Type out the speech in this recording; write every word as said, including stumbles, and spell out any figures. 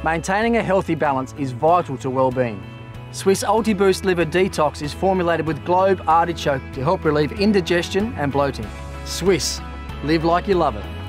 Maintaining a healthy balance is vital to well-being. Swisse Ultiboost Liver Detox is formulated with globe artichoke to help relieve indigestion and bloating. Swisse, live like you love it.